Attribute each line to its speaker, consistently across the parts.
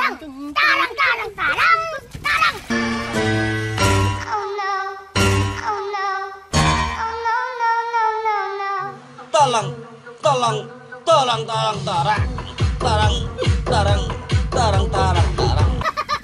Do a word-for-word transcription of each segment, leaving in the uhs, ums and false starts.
Speaker 1: lăng, ta lăng, ta lăng, ta lăng, ta lăng. Oh no, oh no, oh no, no, no, no, no.
Speaker 2: Ta lăng, ta lăng, ta lăng, ta lăng, ta lăng, ta lăng, ta lăng, ta lăng, ta lăng, ta lăng.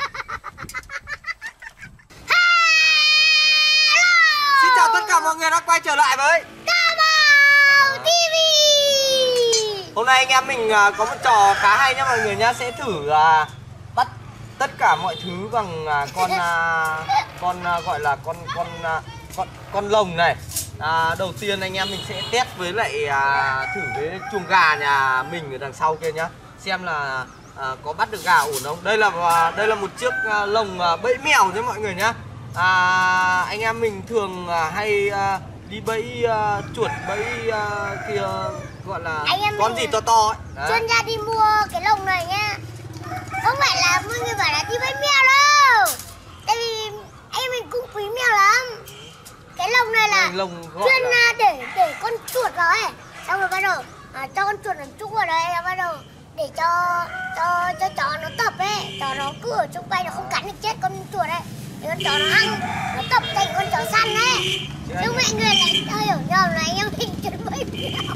Speaker 3: Xin chào tất cả mọi người đã quay trở lại với
Speaker 1: Cá Màu ti vi.
Speaker 3: Hôm nay anh em mình uh, có một trò khá hay nhá mọi người nhá. Sẽ thử uh, bắt tất cả mọi thứ bằng uh, con uh, con uh, gọi là con con uh, con con lồng này. À, đầu tiên anh em mình sẽ test với lại uh, thử với chuồng gà nhà mình ở đằng sau kia nhá. Xem là uh, có bắt được gà ổn không. Đây là uh, đây là một chiếc uh, lồng uh, bẫy mèo nhá mọi người nhá. À, anh em mình thường uh, hay uh, đi bẫy uh, chuột bẫy uh, kia gọi là con gì to to ấy.
Speaker 1: Chuyên gia đi mua cái lồng này nhá. Không phải là mọi người bảo là đi bẫy mèo đâu. Tại vì anh em mình cũng quý mèo lắm. Cái lồng này là
Speaker 3: lồng
Speaker 1: chuyên
Speaker 3: là...
Speaker 1: để để con chuột vào ấy. Xong rồi bắt đầu à, cho con chuột làm chung vào đây là bắt đầu để cho cho cho chó nó tập ấy, chó nó cứ ở chung quanh nó không cắn được chết con chuột ấy. Thì con chó nó ăn, nó tập thành con chó săn ấy. Nhưng mọi người lại hơi hiểu nhầm là anh em mình chuyên bẫy mèo.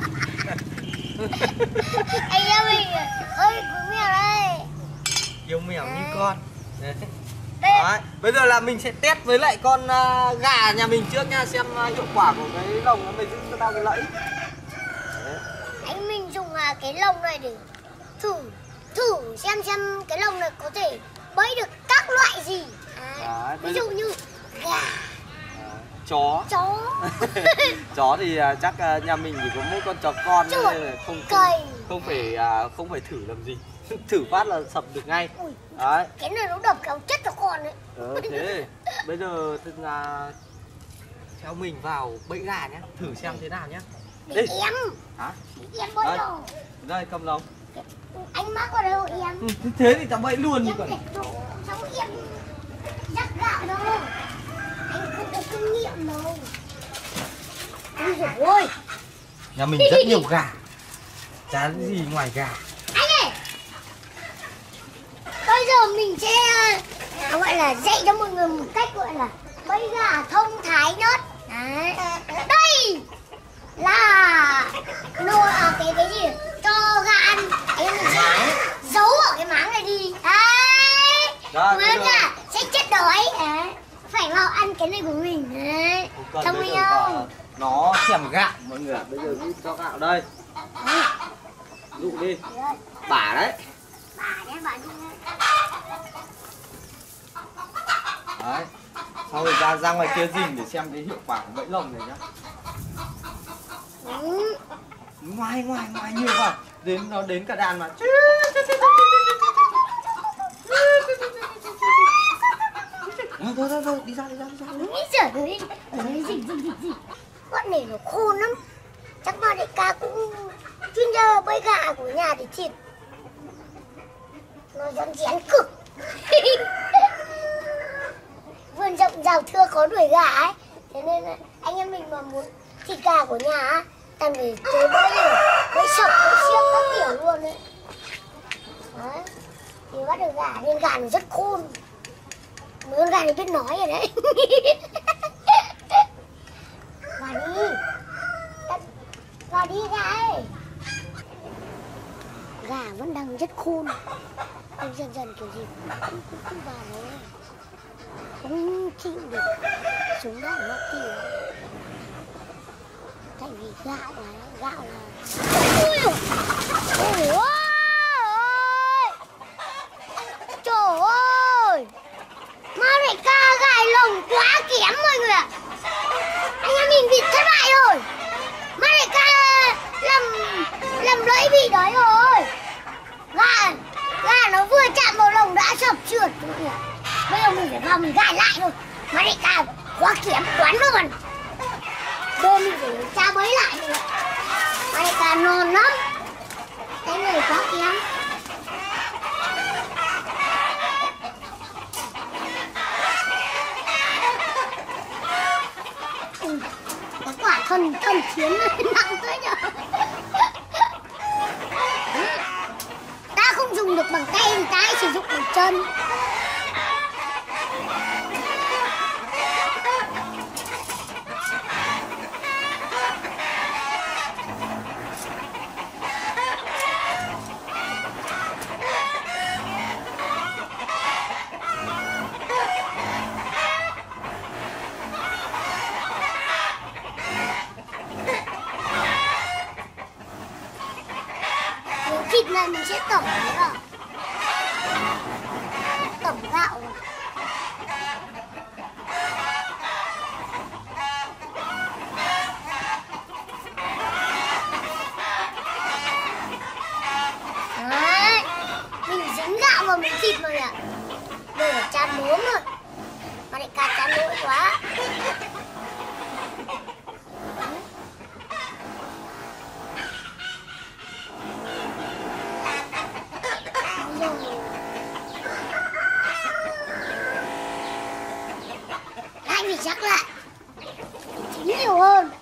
Speaker 1: Anh em mình hơi quý mèo đây.
Speaker 3: Yêu mèo như con. Đấy.
Speaker 1: Đây.
Speaker 3: Đấy. Bây giờ là mình sẽ test với lại con uh, gà nhà mình trước nha. Xem uh, hiệu quả của cái lồng nó mình giữ cho tao cái lẫy. Đấy.
Speaker 1: Anh mình dùng uh, cái lồng này để thử thử xem xem cái lồng này có thể bẫy được các loại gì. À, ví dụ như gà,
Speaker 3: à, chó
Speaker 1: chó.
Speaker 3: chó thì uh, chắc uh, nhà mình chỉ có mỗi con chó con nên là không
Speaker 1: cầy.
Speaker 3: không phải uh, không phải thử làm gì. Thử phát là sập được ngay.
Speaker 1: Ui,
Speaker 3: đấy.
Speaker 1: Cái này nó đập kéo chết cho con đấy.
Speaker 3: Ờ, thế bây giờ tức là theo mình vào bẫy gà nhé, thử xem thế nào nhé.
Speaker 1: Để
Speaker 3: Đi.
Speaker 1: em.
Speaker 3: Hả?
Speaker 1: Để em bẫy đâu.
Speaker 3: Đây cầm lồng.
Speaker 1: Anh mắc vào đâu em.
Speaker 3: Ừ, thế thì tao bẫy luôn đi còn.
Speaker 1: Xong em dắt gạo đâu. Anh không có kinh nghiệm đâu. Ôi dồi ôi.
Speaker 3: Nhà mình rất nhiều gà. Chả gì ngoài gà.
Speaker 1: Anh ơi, bây giờ mình sẽ à, gọi là dạy cho mọi người một cách gọi là bẫy gà thông thái nhất. Đấy. Đây là nồi à, cái cái gì cho gà ăn. Em mình sẽ giấu ở cái máng này đi. Đấy. Mọi người gà sẽ chết đói. Đấy. Phải vào ăn cái này của mình. Đấy. Thông minh không?
Speaker 3: Nó thèm gạo mọi người ạ. Bây giờ đi cho gạo đây. Dụ đi. Bả đấy.
Speaker 1: Bà đấy, bà đi.
Speaker 3: Đấy. Sau rồi ra ra ngoài kia rình để xem cái hiệu quả của bẫy lồng này nhá.
Speaker 1: Ừ.
Speaker 3: Ngoài ngoài ngoài nhiều vào. Đến nó đến cả đàn mà. Thôi thôi thôi, thôi. Đi ra đi ra đi ra.
Speaker 1: Nghĩ giời ơi, ở đây gì gì gì gì. Con này nó khôn lắm. Chắc ba đại ca cũng chuyên gia bẫy gà của nhà để thịt. Nó rắn rén cực. Vườn rộng rào thưa có đuổi gà ấy. Thế nên là anh em mình mà muốn thịt gà của nhà á, toàn phải chơi bẫy rồi, bẫy sập, bẫy xiếc các kiểu luôn đấy. Đấy. Thì bắt được gà nên gà nó rất khôn. Mấy con gà này biết nói rồi đấy. Vào đi. Vào đi gà ơi. Gà vẫn đang rất khôn. Nhưng dần dần kiểu gì cũng cũng vào đấy. Không chịu được xuống đó nó kiểu. Tại vì gạo là gạo là ôi ôi ôi trời ơi, má đại ca gài lồng quá kém mọi người ạ. Anh em mình bị thất bại rồi. Má đại ca làm làm lẫy bị đấy rồi. Gà gà nó vừa chạm vào lồng đã sập trượt mọi người. Bây giờ mình phải vào mình gài lại thôi. Má đại ca quá kém quán luôn. Bây mình phải tra bẫy lại nữa. Má đại ca non lắm. Cái này quá kém. Ừ, có quả thần thần chiến nặng tới nhở. Ta không dùng được bằng tay thì ta hãy sử dụng bằng chân. Thịt này mình sẽ tẩm đấy à? Tẩm gạo à? Đấy, mình dính gạo vào miếng thịt rồi ạ. Đây là chan muỗng rồi. Mà lại cả chan muỗng quá. Anh phải chắc lại chín nhiều hơn.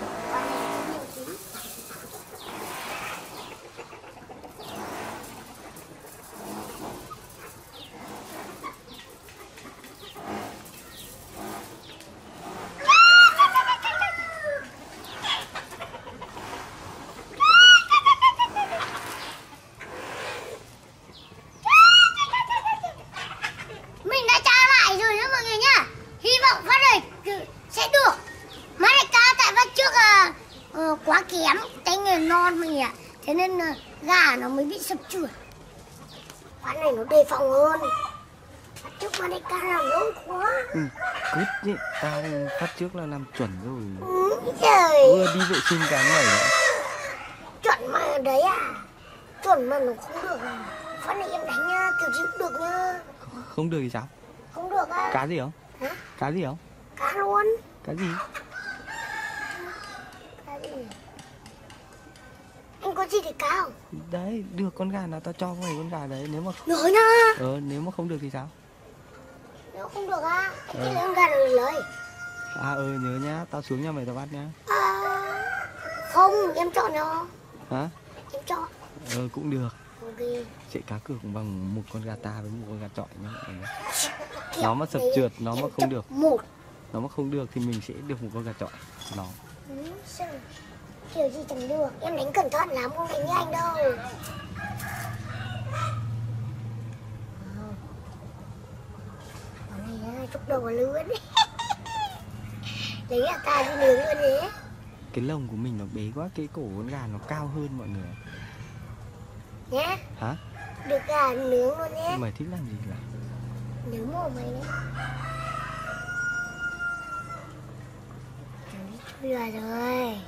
Speaker 1: Mình đã tra lại rồi đó mọi người nhá. Hy vọng phát này sẽ được. Má đại ca tại phát trước là uh, quá kém, tay nghề non mọi người ạ. Thế nên uh, gà nó mới bị sập trượt. Phát này nó đề phòng hơn. Phát trước má đại ca làm lâu quá.
Speaker 2: Ừ, cứt nhỉ, tao phát trước là làm chuẩn rồi.
Speaker 1: Ừ, trời.
Speaker 2: Vừa đi vệ sinh cái này nữa.
Speaker 1: Chuẩn mà đấy à? Chuẩn mà nó không được à? Phát này em đánh nha, kiểu gì cũng được nha.
Speaker 2: Không được thì sao?
Speaker 1: Không được à?
Speaker 2: Cá gì không?
Speaker 1: Hả?
Speaker 2: Cá gì không?
Speaker 1: Cá luôn.
Speaker 2: Cá gì?
Speaker 1: Cá gì? Anh có gì để cá không?
Speaker 2: Đấy, được con gà nào tao cho mày con gà đấy. Nếu mà
Speaker 1: Nói nha.
Speaker 2: Ờ, nếu mà không được thì sao?
Speaker 1: Nếu không được á,
Speaker 2: Ừ.
Speaker 1: thì lấy con gà rồi lấy.
Speaker 2: À ờ nhớ nhá, tao xuống nhà mày tao bắt nhá.
Speaker 1: À, không, em chọn nó.
Speaker 2: Hả?
Speaker 1: Em chọn.
Speaker 2: Ờ cũng được.
Speaker 1: Ok.
Speaker 2: Chạy cá cược bằng một con gà ta với một con gà chọi nhá. Ừ.
Speaker 1: Kiểu
Speaker 2: Nó mà sập
Speaker 1: đấy,
Speaker 2: trượt, nó mà
Speaker 1: em
Speaker 2: không
Speaker 1: chọn
Speaker 2: được.
Speaker 1: Một.
Speaker 2: Nó mà không được thì mình sẽ được một con gà chọi. Nó.
Speaker 1: Ừ, sao? Kiểu gì chẳng được. Em đánh cẩn thận lắm, không đánh như anh đâu. Con này á, chúc đầu vào lươn. Lấy gà ta đi nướng luôn đấy.
Speaker 2: Cái lồng của mình nó bé quá, cái cổ con gà nó cao hơn mọi người.
Speaker 1: Nhá.
Speaker 2: Hả?
Speaker 1: Được gà nướng luôn nhé.
Speaker 2: Mày thích làm gì là?
Speaker 1: Nướng mồm mày đấy. Lừa rồi.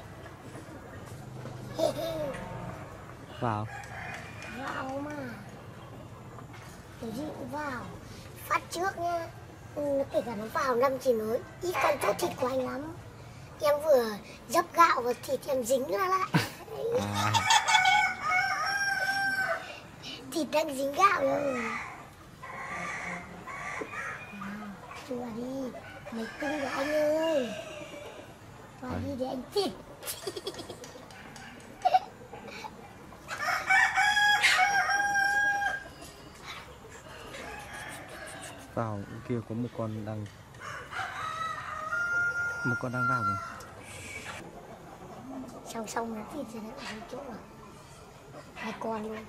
Speaker 2: Vào.
Speaker 1: Vào mà. Cái gì cũng vào. Phát trước nha. Ừ, kể cả nó vào năm chỉ nói ít con chỗ thịt của anh lắm. Em vừa dấp gạo vào thịt em dính ra lại.
Speaker 2: À.
Speaker 1: Thịt đang dính gạo rồi. Chùa đi. Mày cưng của anh ơi. Vào đi để anh thịt.
Speaker 2: Vào kia có một con đang một con đang vào rồi.
Speaker 1: Xong xong nó thịt rồi đấy, ở chỗ rồi. Hai con luôn.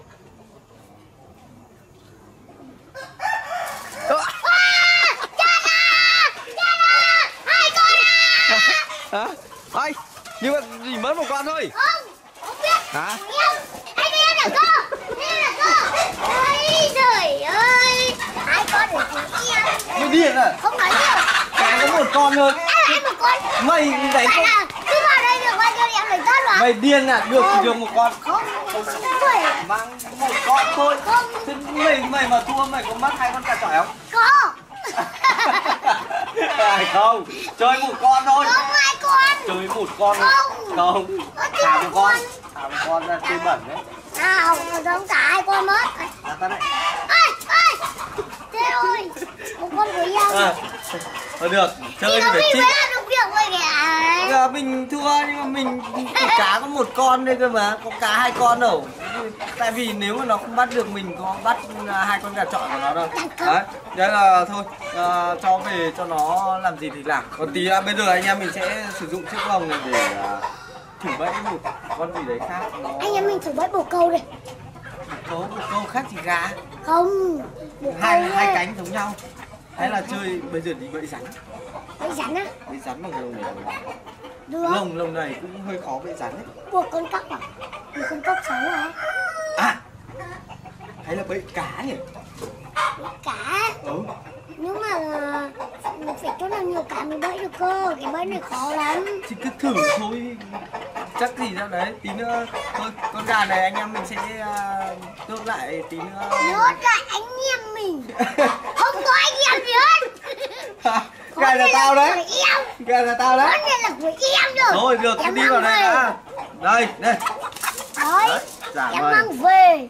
Speaker 2: Hả? Ai? Nhưng mà chỉ mất một con thôi.
Speaker 1: Không, không biết.
Speaker 2: Hả?
Speaker 1: Em, anh em là cơ. Đây là cơ. Ôi trời ơi. Hai con để chú em.
Speaker 3: Mày điên à?
Speaker 1: Không nói nhiều.
Speaker 3: Cá có một con thôi.
Speaker 1: Em là anh một con.
Speaker 3: Mày đánh
Speaker 1: Tại
Speaker 3: không?
Speaker 1: là cứ vào đây được bao nhiêu em phải tất mà.
Speaker 3: Mày điên à? Được thì được một con.
Speaker 1: Không, không phải.
Speaker 3: Mang một con thôi.
Speaker 1: Không.
Speaker 3: Thế mày mày mà thua mày có mất hai con gà chọi không?
Speaker 1: Có.
Speaker 3: À, không, chơi một con thôi.
Speaker 1: Không, hai con.
Speaker 3: Chơi một con thôi.
Speaker 1: Không.
Speaker 3: Không.
Speaker 1: Có
Speaker 3: Thả
Speaker 1: một
Speaker 3: một con.
Speaker 1: con.
Speaker 3: Thả một con ra chơi bẩn đấy.
Speaker 1: Nào, không cả hai con mất.
Speaker 3: À, ta đây.
Speaker 1: Ơi, ơi. Thế rồi. Một con của em.
Speaker 3: À, thôi được, chơi
Speaker 1: Thì
Speaker 3: thì
Speaker 1: nó
Speaker 3: phải
Speaker 1: mình
Speaker 3: chích.
Speaker 1: mới làm được việc rồi kìa.
Speaker 3: Giờ mình thua nhưng mà mình cá có một con đây cơ mà, có cá hai con đâu. Tại vì nếu mà nó không bắt được mình có bắt hai con gà chọi của nó đâu. Đấy, đấy là thôi à, cho về cho nó làm gì thì làm. Còn tí à, bây giờ anh em mình sẽ sử dụng chiếc lồng này để à, thử bẫy một con gì đấy khác. Nó...
Speaker 1: Anh em mình thử bẫy bồ câu đây.
Speaker 3: Bồ câu, bồ câu khác thì gà.
Speaker 1: Không, bồ
Speaker 3: Hai
Speaker 1: câu
Speaker 3: hai
Speaker 1: đây.
Speaker 3: cánh giống nhau. Hay là chơi bây giờ đi bẫy rắn.
Speaker 1: Bẫy rắn á?
Speaker 3: Bẫy rắn bằng cái lồng này.
Speaker 1: Được.
Speaker 3: Lồng lồng này cũng hơi khó bẫy rắn đấy.
Speaker 1: Buộc con cóc à? Buộc con cóc sống à?
Speaker 3: À, hay là bẫy cá nhỉ?
Speaker 1: Bẫy cá.
Speaker 3: Ừ.
Speaker 1: Nhưng mà mình phải chỗ nào nhiều cá mới bẫy được cơ. Cái bẫy này khó lắm.
Speaker 3: Thì cứ thử thôi. Chắc gì đâu đấy. Tí nữa thôi con gà này anh em mình sẽ uh, tốt lại tí nữa.
Speaker 1: Nhốt lại anh em mình. Không có anh em gì hết.
Speaker 3: Gà là tao đấy. Gà là tao đấy.
Speaker 1: Con này là của em rồi.
Speaker 3: Thôi được, cứ đi vào đây đã. Đây, đây.
Speaker 1: Đấy,
Speaker 3: Dạ
Speaker 1: em
Speaker 3: vâng.
Speaker 1: mang về.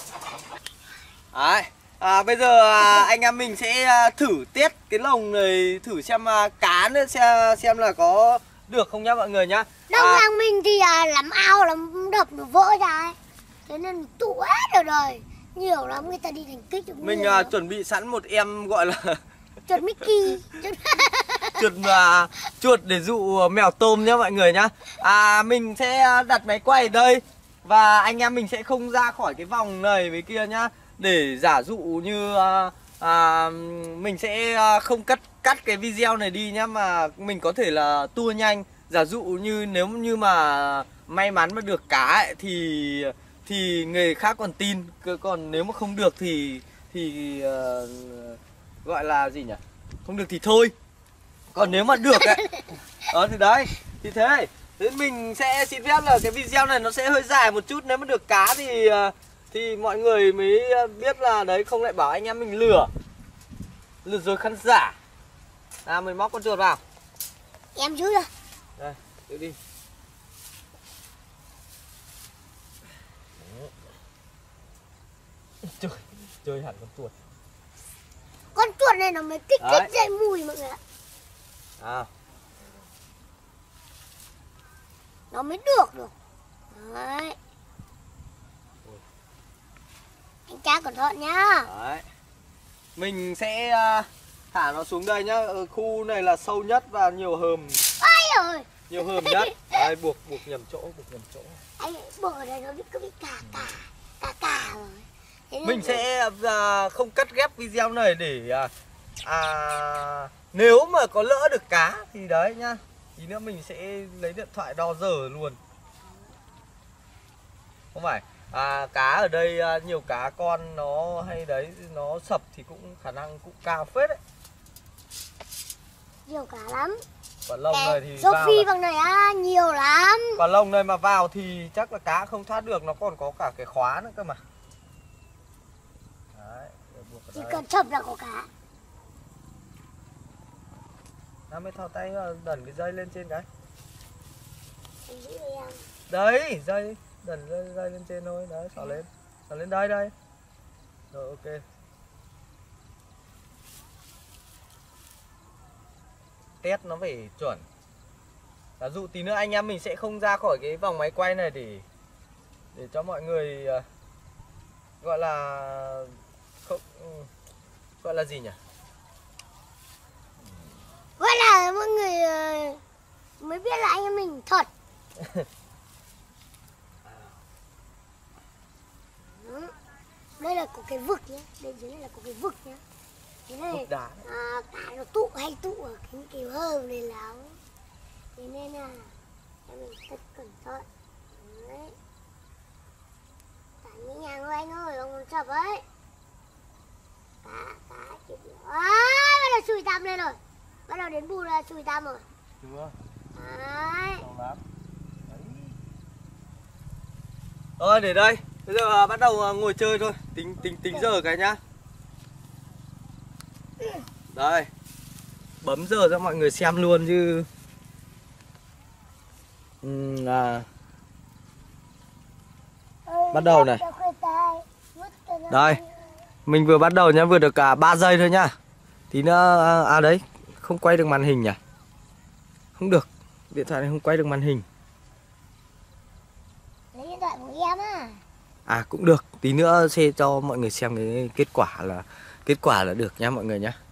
Speaker 3: Đấy. À, bây giờ à, anh em mình sẽ à, thử test cái lồng này, thử xem à, cá nữa xem xem là có được không nhá mọi người nhá.
Speaker 1: Đông
Speaker 3: À,
Speaker 1: làng mình thì à, làm ao làm đập nó vỡ ra ấy. Thế nên tụ hết rồi rồi. Nhiều lắm, người ta đi thành kích được.
Speaker 3: mình à, chuẩn bị sẵn một em gọi là
Speaker 1: chuột Mickey. Chuột...
Speaker 3: chuột à, chuột để dụ mèo tôm nhá mọi người nhá. À, mình sẽ đặt máy quay ở đây và anh em mình sẽ không ra khỏi cái vòng này với kia nhá, để giả dụ như à, à, mình sẽ không cắt cắt cái video này đi nhá, mà mình có thể là tua nhanh. Giả dụ như nếu như mà may mắn mà được cá ấy, thì thì người khác còn tin, còn nếu mà không được thì thì uh, gọi là gì nhỉ, không được thì thôi. Còn nếu mà được ấy ờ thì đấy thì thế thế mình sẽ xin phép là cái video này nó sẽ hơi dài một chút. Nếu mà được cá thì thì mọi người mới biết là đấy, không lại bảo anh em mình lừa lừa rồi khán giả. À, mình móc con chuột vào.
Speaker 1: Em giữ rồi.
Speaker 3: Đây, tự đi. Chơi, chơi hẳn con chuột.
Speaker 1: Con chuột này nó mới kích
Speaker 3: Đấy.
Speaker 1: thích dậy mùi mọi người ạ.
Speaker 3: À,
Speaker 1: Nó mới được được. Đấy. Anh cha cẩn thận nhá.
Speaker 3: đấy. Mình sẽ uh, thả nó xuống đây nhá. Ở khu này là sâu nhất và nhiều hầm.
Speaker 1: Ôi ơi.
Speaker 3: Nhiều hầm nhất. Đấy, buộc buộc nhầm chỗ, buộc nhầm chỗ.
Speaker 1: Anh buộc ở đây nó bị cứ bị cà cà cà cà rồi. Thế nên
Speaker 3: Mình sẽ uh, không cắt ghép video này để uh, à, nếu mà có lỡ được cá thì đấy nhá. Tí nữa mình sẽ lấy điện thoại đo giờ luôn. Không phải à, cá ở đây à, nhiều cá con nó hay đấy, nó sập thì cũng khả năng cũng cao phết đấy.
Speaker 1: nhiều cá lắm.
Speaker 3: Quả lồng này thì
Speaker 1: Sophie
Speaker 3: vào
Speaker 1: bằng này á, nhiều lắm.
Speaker 3: quả lồng này mà vào thì chắc là cá không thoát được, nó còn có cả cái khóa nữa cơ mà. Đấy, để buộc ở
Speaker 1: Chỉ
Speaker 3: đây.
Speaker 1: cần chập là có cá.
Speaker 3: Nó mới thao tay đẩn cái dây lên trên cái.
Speaker 1: Anh giữ em.
Speaker 3: Đấy, dây đẩn dây, dây lên trên thôi, đấy, xỏ lên. Xỏ lên đây đây. Rồi ok. Test nó phải chuẩn. Giả dụ tí nữa anh em mình sẽ không ra khỏi cái vòng máy quay này để để cho mọi người uh, gọi là không um, gọi là gì nhỉ?
Speaker 1: Gọi là mọi người uh, mới biết là anh em mình thật. Đây là có cái vực nhé, đây dưới này là có cái vực nhé. Thế này
Speaker 3: Vực đá.
Speaker 1: à, cá nó tụ hay tụ ở cái kiểu hơm này lắm. Thế nên là em mình rất cẩn thận. Đấy. Cá nhẹ nhàng thôi anh ơi, ông muốn chập ấy. Cá, cá chịu được. À, bắt đầu chùi tăm lên rồi. Bắt đầu đến bù là chùi tăm rồi.
Speaker 3: Đúng không?
Speaker 1: Đấy.
Speaker 3: Xong lắm. Đấy. Rồi để đây. Bây giờ bắt đầu ngồi chơi thôi. Tính tính tính giờ cái nhá. Đây. Bấm giờ cho mọi người xem luôn chứ. Ừ, là bắt đầu này. Đây. Mình vừa bắt đầu nhá, vừa được cả ba giây thôi nhá. Tí nữa à đấy, không quay được màn hình nhỉ? Không được. Điện thoại này không quay được màn hình.
Speaker 1: Lấy điện thoại của em á.
Speaker 3: À cũng được, tí nữa sẽ cho mọi người xem cái kết quả là kết quả là được nhá mọi người nhá.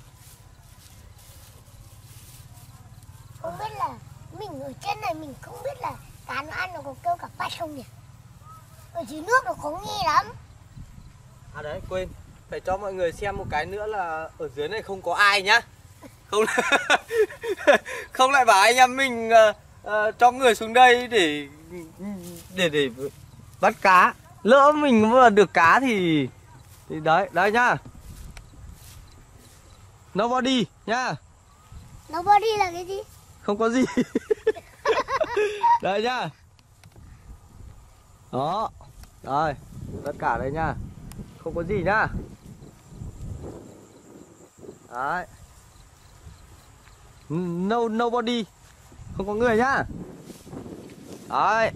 Speaker 1: Không biết là mình ở trên này mình không biết là cá nó ăn nó có kêu cả bách không nhỉ? Ở dưới nước nó có nghe lắm.
Speaker 3: À đấy quên, phải cho mọi người xem một cái nữa là ở dưới này không có ai nhá. Không không lại bảo anh em mình uh, uh, cho người xuống đây để để để bắt cá. Lỡ mình mà được cá thì thì đấy, đấy nhá. Nobody nhá.
Speaker 1: Nobody là cái gì?
Speaker 3: Không có gì. Đây nhá. Đó. Đây, tất cả đây nhá. Không có gì nhá. Đấy. No nobody. Không có người nhá. Đấy.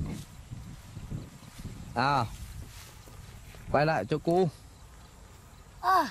Speaker 3: Nào. Quay lại cho cô.
Speaker 1: À,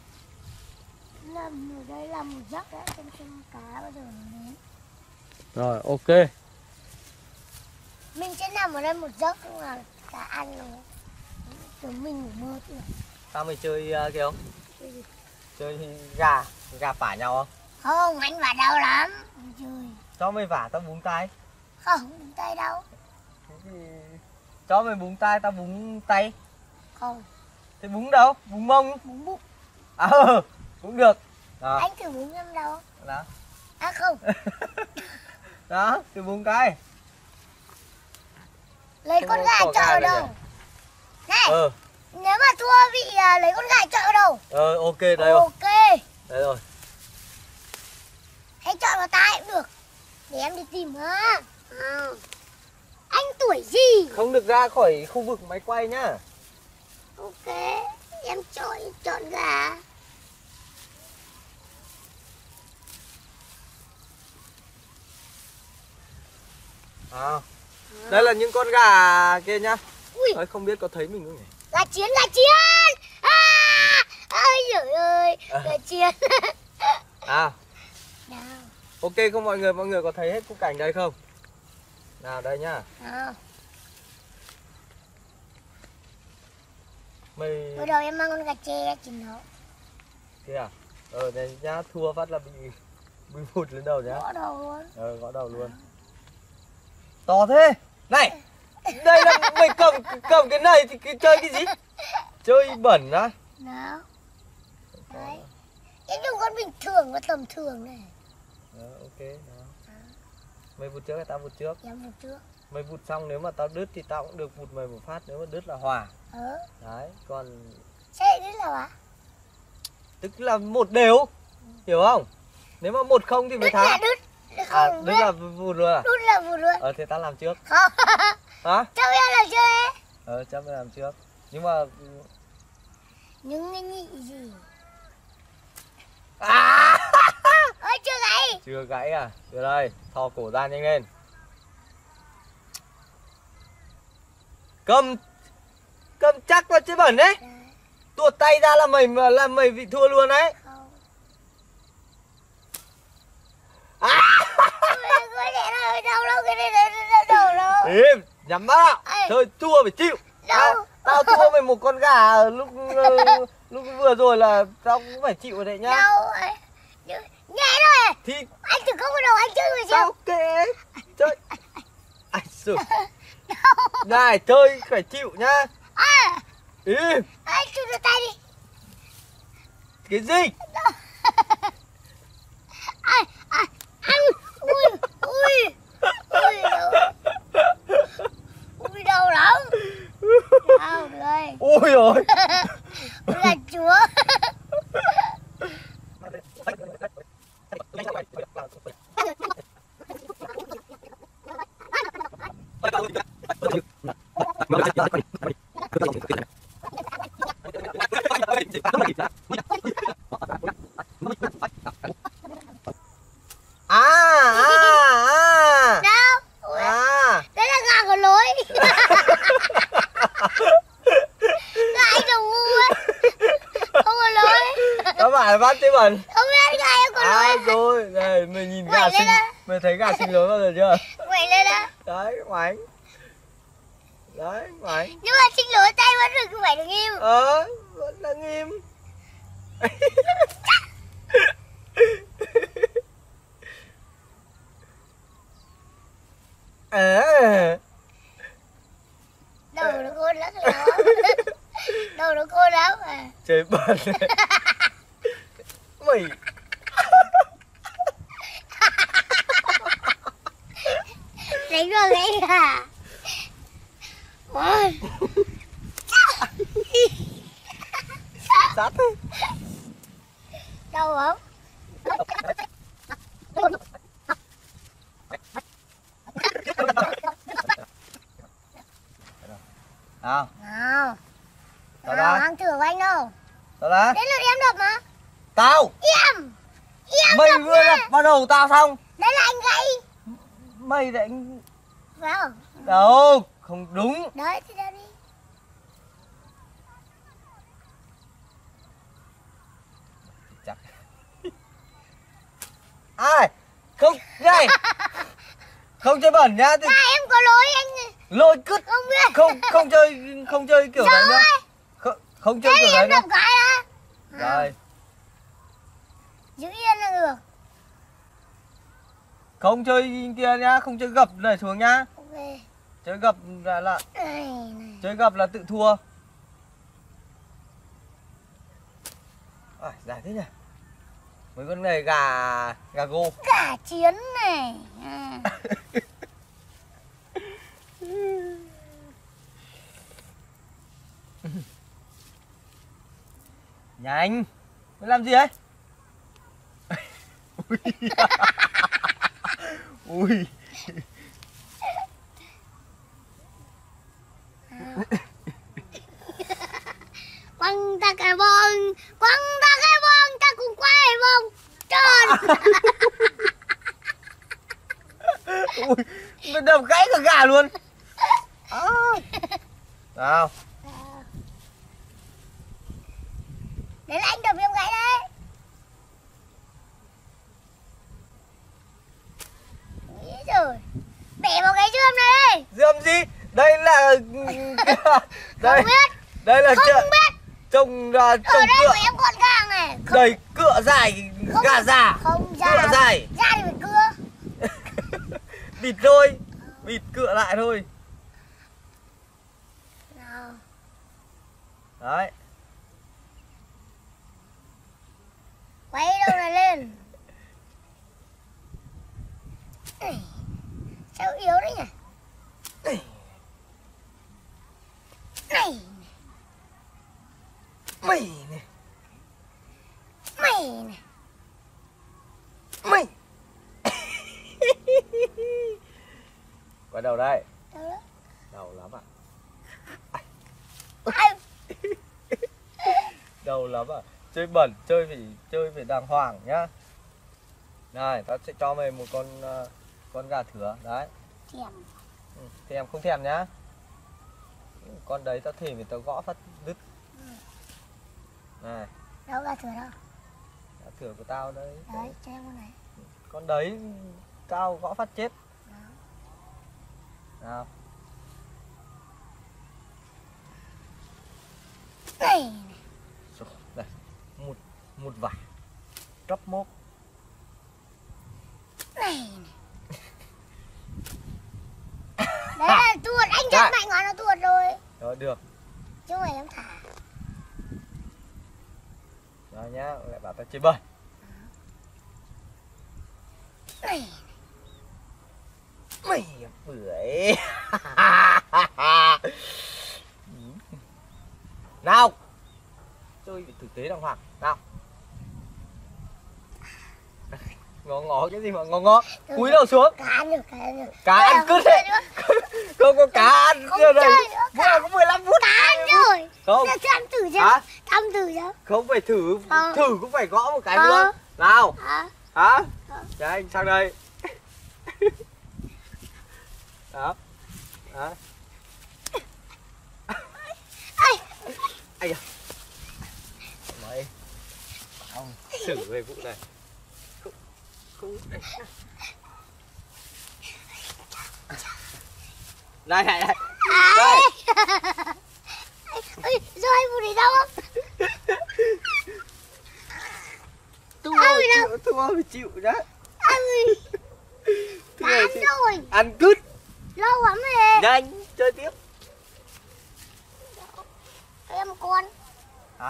Speaker 1: làm ở đây làm một giấc đã xem xem cá bao giờ nó đến.
Speaker 3: Rồi ok.
Speaker 1: Mình sẽ nằm ở đây một giấc nhưng mà cá ăn nó kiểu mình ngủ mơ chứ.
Speaker 3: Sao mày chơi uh, kìa không? Chơi gà, gà phả nhau không?
Speaker 1: Không, anh vả đau lắm. Mình chơi.
Speaker 3: Cho mày vả tao búng tay.
Speaker 1: Không, búng tay đâu.
Speaker 3: Thế thì cho mày búng tay tao búng tay.
Speaker 1: Không.
Speaker 3: Thế búng đâu? Búng mông.
Speaker 1: Búng bụng.
Speaker 3: À cũng được. Đó.
Speaker 1: Anh thử búng em đâu.
Speaker 3: Đó.
Speaker 1: À không.
Speaker 3: Đó, thử búng cái.
Speaker 1: Lấy
Speaker 3: Không
Speaker 1: con
Speaker 3: có
Speaker 1: gà
Speaker 3: cỏ
Speaker 1: chợ
Speaker 3: gà
Speaker 1: ở
Speaker 3: đây
Speaker 1: đâu? Này,
Speaker 3: Ờ.
Speaker 1: nếu mà thua vị à, lấy con gà chợ ở đâu?
Speaker 3: Ờ ok đây rồi.
Speaker 1: Ok.
Speaker 3: Đây rồi.
Speaker 1: Hãy chọn vào tay cũng được. Để em đi tìm ha. À. Anh tuổi gì?
Speaker 3: Không được ra khỏi khu vực máy quay nhá.
Speaker 1: Ok, em chọn chọn gà.
Speaker 3: À. Đây là những con gà kia nhá.
Speaker 1: Ui.
Speaker 3: Đấy, không biết có thấy mình không nhỉ?
Speaker 1: Gà chiến, gà chiến. À, ôi giời ơi, gà chiến.
Speaker 3: À.
Speaker 1: Nào.
Speaker 3: Ok không mọi người, mọi người có thấy hết khung cảnh đây không? Nào đây nhá.
Speaker 1: Nào.
Speaker 3: Mày
Speaker 1: Bây giờ em mang con gà tre chín nó.
Speaker 3: kia à? Ờ này nhá, thua phát là bị bị phụt lên đầu nhá.
Speaker 1: Gõ đầu luôn.
Speaker 3: Ờ gõ đầu luôn. To thế. Này. Đây là mày cầm cầm cái này thì cái, chơi cái gì? Chơi bẩn á.
Speaker 1: Nào. Đấy. Em dùng con bình thường và tầm thường này.
Speaker 3: Đó, ok nào. Mày vụt trước hay tao vụt trước?
Speaker 1: Em một trước.
Speaker 3: Mày vụt xong nếu mà tao đứt thì tao cũng được vụt mày một phát, nếu mà đứt là hòa.
Speaker 1: Ờ.
Speaker 3: Đấy, còn
Speaker 1: Thế đấy là hả?
Speaker 3: tức là một đều. Hiểu không? Nếu mà một không thì mày
Speaker 1: Đứt là
Speaker 3: thắng.
Speaker 1: đứt.
Speaker 3: À,
Speaker 1: Không
Speaker 3: đứt
Speaker 1: biết.
Speaker 3: là vụt luôn à?
Speaker 1: Đứt là vừa luôn.
Speaker 3: Ờ thế tao làm trước.
Speaker 1: Không.
Speaker 3: Hả?
Speaker 1: Cho em làm chưa ấy?
Speaker 3: Ờ chắc mày làm trước. Nhưng mà
Speaker 1: Những cái nhị gì?
Speaker 3: à!
Speaker 1: Ôi chưa gãy.
Speaker 3: Chưa gãy à? Chưa đây, thò cổ ra nhanh lên. Cầm cầm chắc vào chứ bẩn đấy. Tuột tay ra là mày là mày bị thua luôn đấy.
Speaker 1: Không.
Speaker 3: À!
Speaker 1: Cái này là đâu đâu, cái này là đâu đâu.
Speaker 3: Im, nhắm mắt lại.
Speaker 1: Ê.
Speaker 3: Thôi thua phải chịu.
Speaker 1: Đâu?
Speaker 3: À, tao thua mày một con gà lúc uh, lúc vừa rồi là tao cũng phải chịu ở đấy nhá.
Speaker 1: Đâu ấy. Nhẹ rồi.
Speaker 3: Thì
Speaker 1: Anh thử không có đầu anh chơi rồi
Speaker 3: tao
Speaker 1: xem.
Speaker 3: kệ. Chơi. Ai giời. Này chơi phải chịu nhá.
Speaker 1: À,
Speaker 3: Im.
Speaker 1: anh chụp được tay đi.
Speaker 3: Cái gì?
Speaker 1: Ai, ai, anh, ui, ui, ui, đâu, ui đâu lắm. Đâu rồi.
Speaker 3: Ôi rồi.
Speaker 1: Là chúa.
Speaker 3: À à à.
Speaker 1: Đâu? Ui,
Speaker 3: À.
Speaker 1: đấy là gà của lối. Gà anh đồng ngu ấy. Không có lối.
Speaker 3: Các bạn bắt chứ bẩn.
Speaker 1: Không biết gà em có lối.
Speaker 3: À rồi, này mày nhìn
Speaker 1: Quẩy
Speaker 3: gà
Speaker 1: lên
Speaker 3: sinh,
Speaker 1: đây.
Speaker 3: mày thấy gà sinh lối bao giờ chưa?
Speaker 1: Quẩy lên đó.
Speaker 3: Đấy, oánh. Đấy, phải.
Speaker 1: Nhưng mà xin lỗi tay vẫn được phải được im.
Speaker 3: Ờ, vẫn là nghiêm. À.
Speaker 1: Đầu nó khôn lắm đó. Đầu nó khôn lắm à.
Speaker 3: Chơi bẩn. Mày.
Speaker 1: Đánh vào cái à. Ôi.
Speaker 3: Sát thế.
Speaker 1: Đau không?
Speaker 3: Nào.
Speaker 1: Nào.
Speaker 3: Tao
Speaker 1: Nào,
Speaker 3: ra.
Speaker 1: ăn thử của anh đâu.
Speaker 3: Tao ra.
Speaker 1: Đến lượt em đập mà.
Speaker 3: Tao.
Speaker 1: Em. Em
Speaker 3: Mày
Speaker 1: đập
Speaker 3: vừa
Speaker 1: nha.
Speaker 3: đập vào đầu tao xong.
Speaker 1: Đấy là anh gãy.
Speaker 3: Mày đánh.
Speaker 1: Phải không?
Speaker 3: Đâu, không đúng.
Speaker 1: Đấy thì ra đi.
Speaker 3: Chắc. Ai? Không, này. Không chơi bẩn nhá. Thì...
Speaker 1: À em có lỗi anh.
Speaker 3: Lôi cứt.
Speaker 1: Không biết.
Speaker 3: Không, không chơi, không chơi kiểu đấy nữa. Không, không chơi
Speaker 1: Thế
Speaker 3: kiểu
Speaker 1: thì
Speaker 3: đấy
Speaker 1: em
Speaker 3: nữa.
Speaker 1: đập cái á.
Speaker 3: Rồi.
Speaker 1: Giữ yên là được.
Speaker 3: Không chơi kia nhá, không chơi gập này xuống nhá.
Speaker 1: Ok.
Speaker 3: Chơi gập là, là
Speaker 1: Này, này.
Speaker 3: chơi gập là tự thua. À, giải thế nhỉ. Mấy con này gà gà gô.
Speaker 1: Cả chiến này. À.
Speaker 3: Nhanh. Mày làm gì đấy? Ui. Ui.
Speaker 1: Quăng ta cái vòng, quăng ta cái vòng, ta cùng quay vòng tròn.
Speaker 3: Ui, mày đập gãy cả gà luôn. À. Nào.
Speaker 1: Đấy là anh đập em gãy đấy. Nghĩ rồi. Bẻ vào cái rơm này.
Speaker 3: Rơm gì? Đây là đây.
Speaker 1: Không biết.
Speaker 3: Đây là
Speaker 1: Không
Speaker 3: chợ
Speaker 1: biết.
Speaker 3: trông uh,
Speaker 1: Ở
Speaker 3: trông
Speaker 1: đây
Speaker 3: cựa.
Speaker 1: của em gọn gàng này. Không,
Speaker 3: Đầy cựa dài
Speaker 1: Không.
Speaker 3: gà già.
Speaker 1: không ra.
Speaker 3: Cựa dài.
Speaker 1: Ra thì phải cưa.
Speaker 3: Bịt thôi. Bịt cựa lại thôi.
Speaker 1: Nào.
Speaker 3: Đấy.
Speaker 1: Quay đâu này lên. Ê, sao yếu đấy nhỉ?
Speaker 3: Ê.
Speaker 1: Này,
Speaker 3: Mày này.
Speaker 1: mày này.
Speaker 3: Mày. Qua đầu đây.
Speaker 1: Đâu đó?
Speaker 3: Đầu lắm à?
Speaker 1: Ai?
Speaker 3: Đầu lắm à? Chơi bẩn, chơi phải chơi phải đàng hoàng nhá. Này, tao sẽ cho mày một con uh, con gà thửa đấy.
Speaker 1: Thèm.
Speaker 3: Ừ, thèm không thèm nhá. Con đấy tao thèm thì tao gõ phát đứt. Này,
Speaker 1: Đâu gà thửa đâu?
Speaker 3: gà thửa của tao đấy.
Speaker 1: Đấy, cho em con này.
Speaker 3: Con đấy tao gõ phát chết. Nào.
Speaker 1: Này, này.
Speaker 3: Rồi, đây. Một một vải. Tróc mốc.
Speaker 1: Này, này. Đấy là tuột, anh
Speaker 3: Đấy.
Speaker 1: rất mạnh quá nó tuột rồi.
Speaker 3: Rồi được.
Speaker 1: Chứ không phải em thả.
Speaker 3: Rồi nhá, lại bảo tao chơi bẩn.
Speaker 1: Này.
Speaker 3: Mày bưởi. Nào. Chơi phải thực tế đàng hoàng. Nào. Ngó ngó cái gì mà ngó ngó. Cúi đầu xuống.
Speaker 1: Cá ăn được, cá ăn được.
Speaker 3: Cá ăn cứt đấy. Không có cá ăn.
Speaker 1: Không
Speaker 3: Giờ này
Speaker 1: chơi nữa,
Speaker 3: vừa có mười lăm phút.
Speaker 1: Cá ăn rồi.
Speaker 3: Không.
Speaker 1: Để cho ăn thử xem.
Speaker 3: Hả?
Speaker 1: Ăn thử xem.
Speaker 3: Không phải thử.
Speaker 1: Không.
Speaker 3: Thử cũng phải gõ một cái
Speaker 1: Không.
Speaker 3: nữa. Nào.
Speaker 1: Hả?
Speaker 3: Hả?
Speaker 1: Không.
Speaker 3: Đấy, anh sang đây. Đó. Đó.
Speaker 1: Ây.
Speaker 3: Anh à. Mày. Ông xử về vụ này. Không. Không. Này này này. Đây.
Speaker 1: Ôi, rồi vụ này đâu không?
Speaker 3: Thua
Speaker 1: Ai đâu?
Speaker 3: chịu, thua phải chịu đó.
Speaker 1: Ôi,
Speaker 3: Thua
Speaker 1: ăn
Speaker 3: chịu.
Speaker 1: rồi.
Speaker 3: Ăn cứt.
Speaker 1: Lâu lắm rồi.
Speaker 3: Nhanh, chơi tiếp.
Speaker 1: Em con.
Speaker 3: Hả?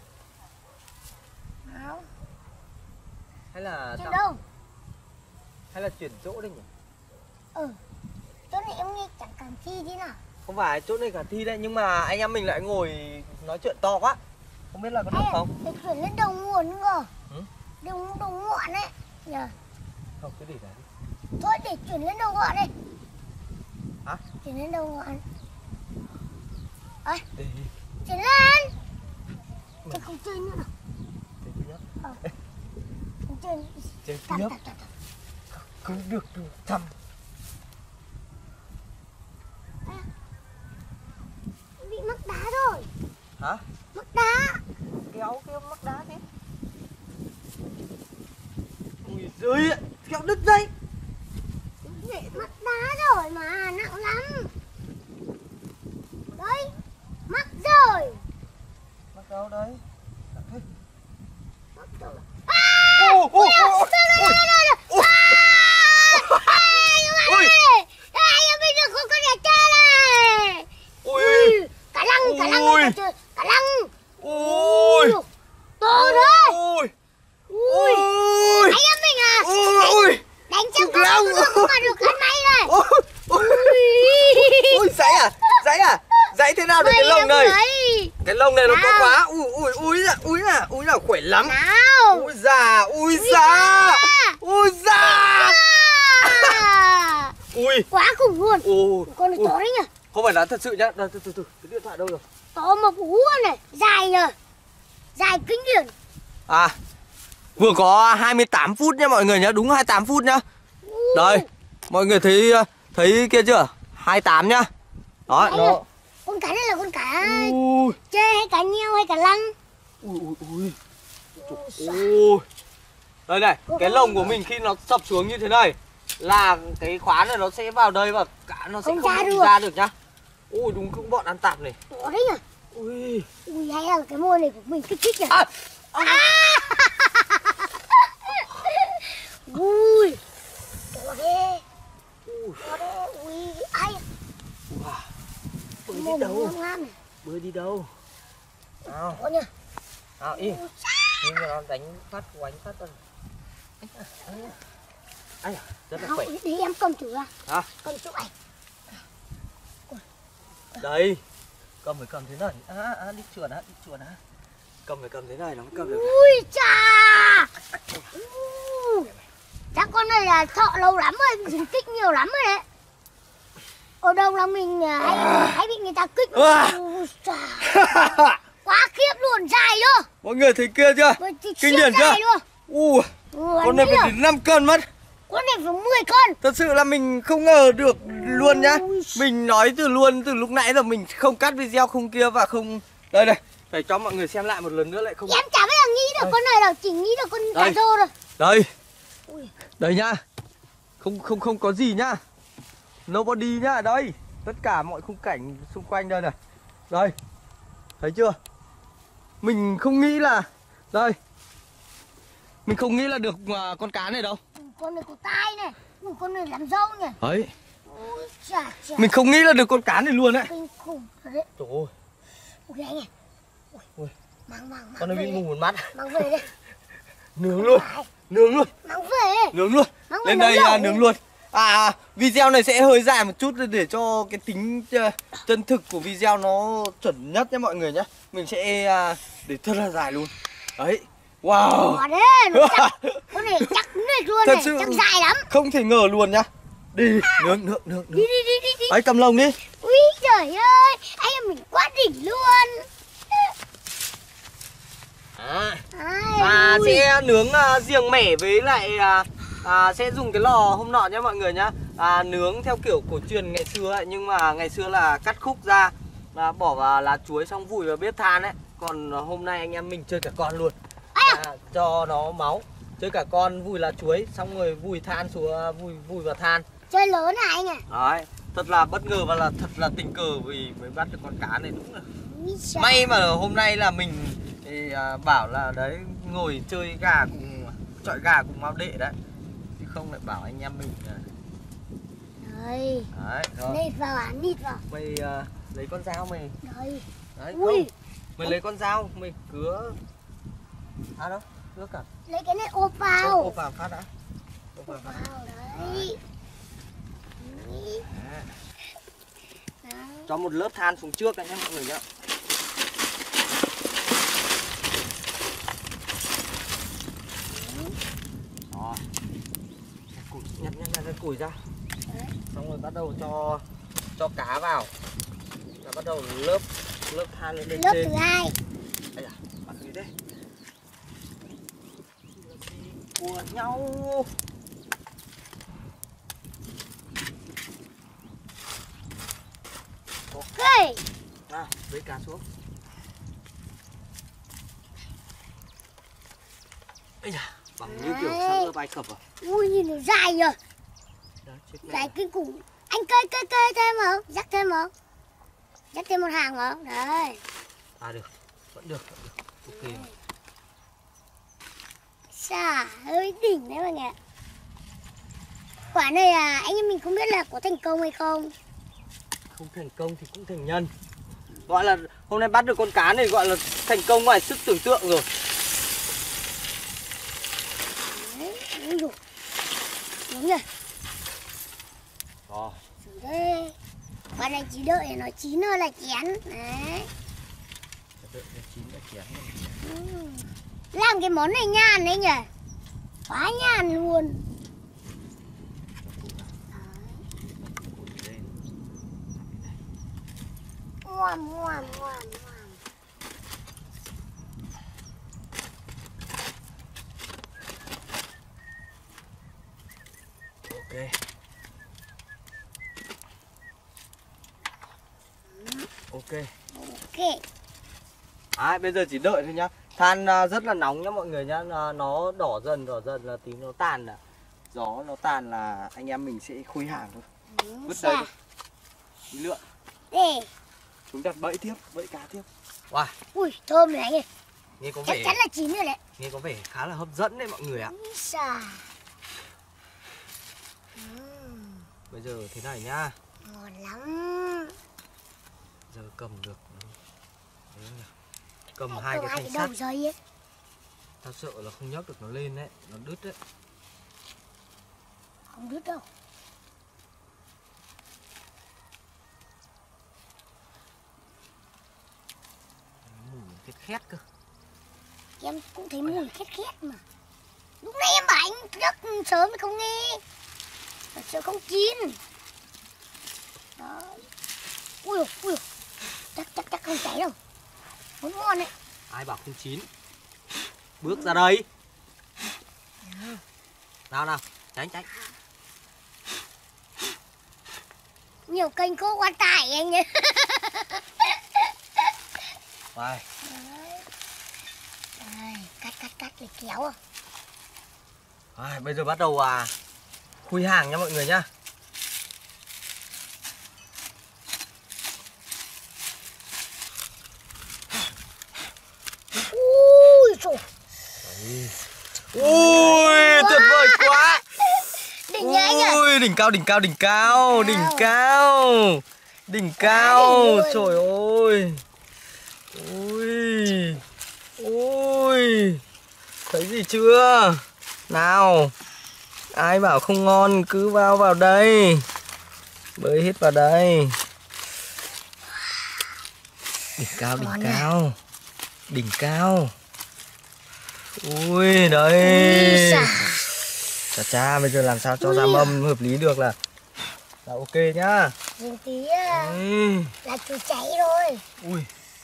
Speaker 1: Không,
Speaker 3: Hay là
Speaker 1: chưa
Speaker 3: tao-
Speaker 1: đâu.
Speaker 3: hay là chuyển chỗ đi nhỉ?
Speaker 1: Ừ, chỗ này em nghĩ chẳng cần thi thế nào.
Speaker 3: Không phải, chỗ này cả thi đấy, nhưng mà anh em mình lại ngồi nói chuyện to quá. Không biết là có được
Speaker 1: Hay là
Speaker 3: không?
Speaker 1: phải chuyển lên đầu nguồn cơ.
Speaker 3: Ừ?
Speaker 1: Đầu, đầu ngọn ấy. Nhờ.
Speaker 3: Không, cứ để đấy.
Speaker 1: Thôi để chuyển lên đầu ngọn đi.
Speaker 3: Hả?
Speaker 1: Chuyển lên đầu ngọn. Ơi,
Speaker 3: Để
Speaker 1: chuyển lên. Thôi không chơi nữa nào.
Speaker 3: để tiếp.
Speaker 1: Ờ. Không chơi.
Speaker 3: Chơi
Speaker 1: Tập,
Speaker 3: tiếp.
Speaker 1: tập, tập, tập.
Speaker 3: Cứ được được thăm.
Speaker 1: Bị mắc đá rồi.
Speaker 3: Hả?
Speaker 1: Mắc đá.
Speaker 3: Kéo kéo mắc đá thế. Ui giời ạ, kéo đứt dây.
Speaker 1: Mắc đá rồi mà, nặng lắm. Đấy, mắc rồi.
Speaker 3: Mắc đâu đấy?
Speaker 1: Mắc rồi.
Speaker 3: Ô ô ô.
Speaker 1: Ôi, ôi, ôi, ôi, ôi.
Speaker 3: Ui.
Speaker 1: Ai em bây giờ không có đẹp trai này.
Speaker 3: Ui.
Speaker 1: Ui, cả lăng, cả lăng,
Speaker 3: Ui.
Speaker 1: cả lăng, cả lăng.
Speaker 3: Ui.
Speaker 1: To đấy.
Speaker 3: Ui.
Speaker 1: Ui,
Speaker 3: Ui.
Speaker 1: anh em mình à,
Speaker 3: Ui.
Speaker 1: đánh trong
Speaker 3: Ui, lăng.
Speaker 1: con không mà được ăn may này.
Speaker 3: Ôi. Ui, dãy à? Dãy à? Dãy thế nào được cái lông này? Cái lông này nó to
Speaker 1: Nào.
Speaker 3: quá. Ui ui ui da, ui da, ui da khỏe lắm.
Speaker 1: Nào.
Speaker 3: Ui da, ui da. Ui da. Ui.
Speaker 1: Quá khủng luôn.
Speaker 3: Ui.
Speaker 1: Con này
Speaker 3: Ui.
Speaker 1: to đấy nhỉ.
Speaker 3: Không phải là thật sự nhá. Đây, từ từ từ, cái điện thoại đâu rồi?
Speaker 1: To mà bú này, dài nhờ. Dài kinh điển.
Speaker 3: À, vừa có hai mươi tám phút nha mọi người nhá, đúng hai mươi tám phút nhá. Đây, mọi người thấy thấy kia chưa? hai mươi tám nhá. Đó,
Speaker 1: Đấy
Speaker 3: nó.
Speaker 1: là- con cá này là con cá
Speaker 3: Ui,
Speaker 1: chê hay cá nheo hay cá lăng?
Speaker 3: ui, ui, ui. Ui. Đây này, cái lồng của mình khi nó sập xuống như thế này là cái khóa này nó sẽ vào đây và cá nó sẽ
Speaker 1: Không
Speaker 3: không
Speaker 1: ra
Speaker 3: ra
Speaker 1: được.
Speaker 3: được. ra được nhá. Ui, đúng cũng bọn ăn tạp này.
Speaker 1: To đấy nhỉ.
Speaker 3: Ui.
Speaker 1: Ui, hay là cái môi này của mình kích thích nhỉ.
Speaker 3: À,
Speaker 1: À. Ui, to thế.
Speaker 3: ui.
Speaker 1: To thế. Ui, ai.
Speaker 3: Wow. Bơi đi
Speaker 1: Mồm
Speaker 3: đâu?
Speaker 1: ngon ngon này.
Speaker 3: Bơi đi đâu? Nào,
Speaker 1: To nhỉ.
Speaker 3: nào im. Nhưng mà nó đánh phát quánh phát rồi. Ai à, rất là
Speaker 1: Không,
Speaker 3: khỏe.
Speaker 1: đi em cầm thử à.
Speaker 3: Hả?
Speaker 1: Cầm chụp ảnh.
Speaker 3: Đây. Cầm phải cầm thế này. À, à, đi chuột á, đi chuột á. Cầm phải cầm thế này nó mới cầm được.
Speaker 1: Ui chà. U. Chắc con này là thọ lâu lắm rồi, mình kích nhiều lắm rồi đấy. Ở đâu là mình à, hay, hay bị người ta kích.
Speaker 3: À.
Speaker 1: Ui chà. Quá khiếp luôn, dài luôn.
Speaker 3: Mọi người thấy kia chưa?
Speaker 1: Với thì
Speaker 3: Kinh
Speaker 1: siêu
Speaker 3: điển chưa?
Speaker 1: dài luôn.
Speaker 3: U,
Speaker 1: Ui,
Speaker 3: con này
Speaker 1: anh biết
Speaker 3: phải
Speaker 1: à?
Speaker 3: đến năm cân mất.
Speaker 1: Con này phải mười cân.
Speaker 3: Thật sự là mình không ngờ được luôn nhá.
Speaker 1: Ui.
Speaker 3: Mình nói từ luôn từ lúc nãy là mình không cắt video không kia và không. Đây này, phải cho mọi người xem lại một lần nữa lại không.
Speaker 1: Em chả bao giờ nghĩ được
Speaker 3: Đây.
Speaker 1: con này đâu, chỉ nghĩ được con cá
Speaker 3: Đây.
Speaker 1: rô rồi.
Speaker 3: Đây,
Speaker 1: Ui.
Speaker 3: đây nhá. Không không không có gì nhá. Nobody nhá, đây. Tất cả mọi khung cảnh xung quanh đây này. Đây. Thấy chưa? Mình không nghĩ là đây. Mình không nghĩ là được à, con cá này đâu.
Speaker 1: Con này có tai này. Ui, con này làm dâu nhỉ.
Speaker 3: Đấy.
Speaker 1: Ui chà chà.
Speaker 3: Mình không nghĩ là được con cá này luôn đấy.
Speaker 1: Kinh khủng thật đấy.
Speaker 3: Trời ơi.
Speaker 1: Ui anh này. Ui.
Speaker 3: Ui.
Speaker 1: Mang mang mang
Speaker 3: Con này
Speaker 1: về
Speaker 3: bị
Speaker 1: đây.
Speaker 3: mù một mắt.
Speaker 1: Mang về đây.
Speaker 3: Nướng luôn.
Speaker 1: Ai,
Speaker 3: Nướng luôn.
Speaker 1: mang về.
Speaker 3: Nướng luôn.
Speaker 1: Mang về
Speaker 3: Lên
Speaker 1: nấu
Speaker 3: đây à,
Speaker 1: lẩu.
Speaker 3: nướng luôn. À, video này sẽ hơi dài một chút để cho cái tính uh, chân thực của video nó chuẩn nhất nhé mọi người nhé. Mình sẽ uh, để thật là dài luôn. Đấy. Wow.
Speaker 1: Ủa đấy, nó chắc, con này chắc này luôn
Speaker 3: Thật
Speaker 1: này,
Speaker 3: sự
Speaker 1: chắc dài lắm.
Speaker 3: không thể ngờ luôn nhá. Đi, nướng, nướng, nướng,
Speaker 1: Đi
Speaker 3: nướng.
Speaker 1: đi đi đi đi.
Speaker 3: Đấy, cầm lồng đi.
Speaker 1: Ui trời ơi, anh em mình quá đỉnh luôn.
Speaker 3: À,
Speaker 1: Ai,
Speaker 3: và
Speaker 1: ui.
Speaker 3: sẽ nướng uh, riêng mẻ với lại uh, à, sẽ dùng cái lò hôm nọ nhé mọi người nhá. À, nướng theo kiểu cổ truyền ngày xưa ấy, nhưng mà ngày xưa là cắt khúc ra và bỏ vào lá chuối xong vùi vào bếp than ấy. Còn hôm nay anh em mình chơi cả con luôn. À, cho nó máu. Chơi cả con vùi lá chuối xong rồi vùi than xuống vùi vùi vào than.
Speaker 1: Chơi lớn hả anh à?
Speaker 3: Đấy, Thật là bất ngờ và là thật là tình cờ vì mới bắt được con cá này, đúng là
Speaker 1: Chà.
Speaker 3: may mà hôm nay là mình thì, à, bảo là đấy ngồi chơi gà cùng chọi gà cùng Mao Đệ đấy, chứ không lại bảo anh em mình à.
Speaker 1: Đây.
Speaker 3: Đấy rồi.
Speaker 1: Nịt vào à, nịt vào.
Speaker 3: Mày à, lấy con dao mày.
Speaker 1: Đây.
Speaker 3: Đấy
Speaker 1: Ui.
Speaker 3: không. Mày lấy con dao mày cứa. À đâu, cứa cả.
Speaker 1: Lấy cái này ốp
Speaker 3: Ôm
Speaker 1: vào.
Speaker 3: ôm vào phát đã. Ôm vào phát.
Speaker 1: Vào đấy. Đấy.
Speaker 3: Đấy.
Speaker 1: Đấy.
Speaker 3: Cho một lớp than xuống trước đấy nhé mọi người nhé. Rồi. Củi, nhặt nhặt nhặt cái củi ra.
Speaker 1: Đấy.
Speaker 3: Xong rồi bắt đầu cho cho cá vào. Và bắt đầu lớp lớp than lên lên
Speaker 1: Lớp
Speaker 3: trên.
Speaker 1: thứ hai.
Speaker 3: Đây à, bắt gì đây? Của nhau.
Speaker 1: Ok.
Speaker 3: Nào, lấy cá xuống. Ây da, bằng như kiểu
Speaker 1: Đấy.
Speaker 3: sẵn ở bài cập à?
Speaker 1: Ui nhìn nó dài rồi.
Speaker 3: Đấy, chết mẹ.
Speaker 1: Dài kinh khủng. Anh cây cây cây thêm không? Dắt thêm không? Dắt thêm một hàng không? Đấy.
Speaker 3: À được, vẫn được, vẫn được. Ok.
Speaker 1: Xà hơi đỉnh đấy mọi người ạ. Quả này à, anh em mình không biết là có thành công hay không.
Speaker 3: Không thành công thì cũng thành nhân. Gọi là hôm nay bắt được con cá này gọi là thành công ngoài sức tưởng tượng rồi.
Speaker 1: Đấy, đúng rồi. Đúng rồi.
Speaker 3: Rồi.
Speaker 1: Rồi đây. Quả này chỉ đợi nó chín thôi là chén. Đấy.
Speaker 3: Đợi nó chín đã chén.
Speaker 1: Ừ. Làm cái món này nhàn đấy nhỉ. Quá nhàn luôn. Ngoàm ngoàm ngoàm ngoàm.
Speaker 3: Ok. Ok.
Speaker 1: Ok.
Speaker 3: À, bây giờ chỉ đợi thôi nhá. Than uh, rất là nóng nhá mọi người nhá. Nó, nó đỏ dần đỏ dần là tí nó tàn là gió nó tàn là anh em mình sẽ khui hàng thôi. Vứt đây đi. Đi lượn.
Speaker 1: Đây.
Speaker 3: Chúng đặt bẫy tiếp, bẫy cá tiếp. Wow.
Speaker 1: Ui thơm này anh ơi.
Speaker 3: Nghe có
Speaker 1: Chắc
Speaker 3: vẻ
Speaker 1: chắn là chín rồi đấy.
Speaker 3: nghe có vẻ khá là hấp dẫn đấy mọi người ạ.
Speaker 1: Úi xà.
Speaker 3: Bây giờ thế này nhá.
Speaker 1: Ngon lắm.
Speaker 3: Giờ cầm được. Đấy, cầm
Speaker 1: Hai
Speaker 3: hai cái
Speaker 1: hai
Speaker 3: thanh
Speaker 1: cái đầu
Speaker 3: sắt.
Speaker 1: dây ấy.
Speaker 3: Tao sợ là không nhấc được nó lên đấy, nó đứt đấy.
Speaker 1: Không đứt đâu.
Speaker 3: Mùi khét khét cơ.
Speaker 1: Em cũng thấy mùi khét khét mà. Lúc nãy em bảo anh rất sớm mà không nghe. Thật sự không chín. Đó. Ui dồi, ui dồi. Chắc chắc chắc không cháy đâu. Muốn ngon đấy.
Speaker 3: Ai bảo không chín. Bước ra đây. Nào nào, tránh tránh.
Speaker 1: Nhiều kênh cố quan tải anh nhé.
Speaker 3: Đây.
Speaker 1: Đây, cắt cắt cắt để kéo à.
Speaker 3: Đây, bây giờ bắt đầu à khui hàng nha mọi người nhá.
Speaker 1: Ui trời.
Speaker 3: Ui, tuyệt vời quá.
Speaker 1: Đỉnh nhá anh ạ.
Speaker 3: Ui, đỉnh cao, đỉnh cao, đỉnh cao, đỉnh cao. Đỉnh cao. Trời ơi. Ui. Ui. Thấy gì chưa? Nào. Ai bảo không ngon cứ vào vào đây. Bơi hết vào đây. Đỉnh cao, đỉnh cao. Đỉnh cao. Ui đấy. Chà cha, bây giờ làm sao cho ra mâm hợp lý được là là ok nhá.
Speaker 1: Nhìn tí à,
Speaker 3: Ui.
Speaker 1: là chú cháy rồi.
Speaker 3: Ui.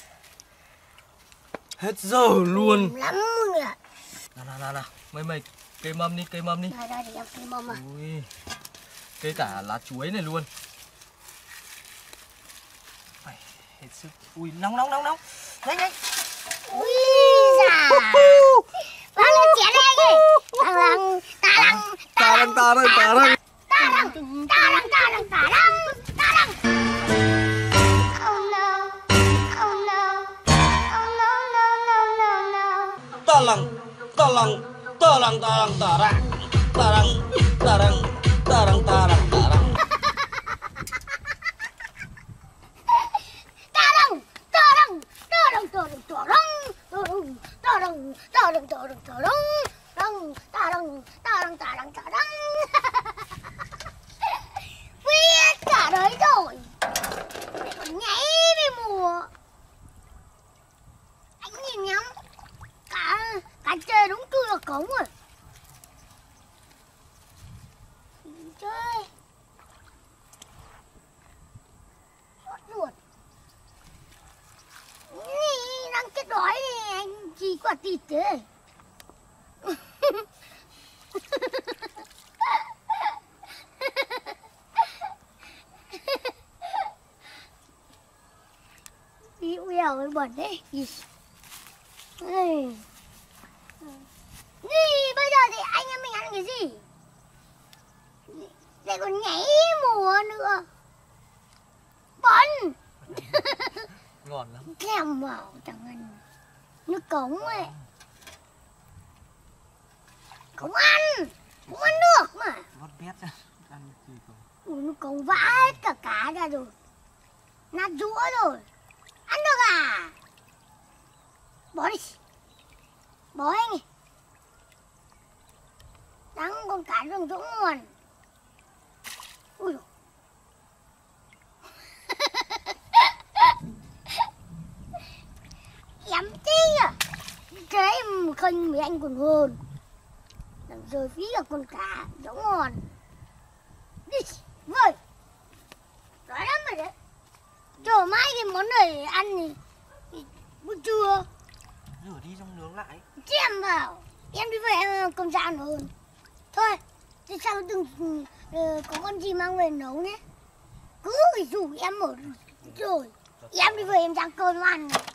Speaker 3: Hết giờ luôn.
Speaker 1: Ừm, lắm mọi người ạ.
Speaker 3: Nào nào nào nào, mày mày cây mâm đi, cây mâm đi.
Speaker 1: Đây đây để em cây mâm à.
Speaker 3: Ui. Cây cả lá chuối này luôn. Phải hết sức. Ui, nóng nóng nóng nóng. Nhanh nhanh.
Speaker 1: Ui già. Vào lên chén đây anh ơi. Tàng lăng, ta lăng,
Speaker 3: Ta đang ta đang ta đang.
Speaker 1: ta lăng, ta lăng, ta lăng, ta lăng, ta
Speaker 2: lăng ta lăng ta lăng ta lăng ta ra ta lăng ta lăng ta lăng ta lăng ta lăng
Speaker 1: ta đằng ta đằng ta đằng ta đằng ta đằng ta đằng ta đằng ta đằng ta đằng đằng ta đằng ta đằng ta đằng ta đằng biết cả đấy rồi còn nhảy với mùa anh nhìn nhắm cả cả chơi đúng chui vào cổng rồi chơi ruột Nì, đang chết đói thì anh chỉ quả thịt thế. Đi uèo với bẩn đấy. Nì, bây giờ thì anh em mình ăn cái gì? Lại còn nhảy mùa nữa. Bẩn.
Speaker 3: Ngon lắm.
Speaker 1: Thèm vào chẳng ăn nước cống ấy. Không ăn. Không ăn được mà.
Speaker 3: Vót bét ra. Ăn gì không?
Speaker 1: Ui, nước cống vã hết cả cá ra rồi. Nát rũa rồi. Ăn được à? Bỏ đi. Bỏ anh ấy. Đắng con cá rừng chỗ nguồn. Ui dồi. Em chi à? Thế khinh mấy anh còn hơn. Làm rơi phí cả con cá chỗ ngon. Đi vơi. Đói lắm rồi đấy. Chờ mai cái món này ăn thì, thì buổi trưa
Speaker 3: Rửa đi xong nướng lại.
Speaker 1: chém vào. Em đi về em cầm dao hơn. Thôi, thế sao đừng uh, có con gì mang về nấu nhé. Cứ phải rủ em ở rồi. Em đi về em rang cơm ăn.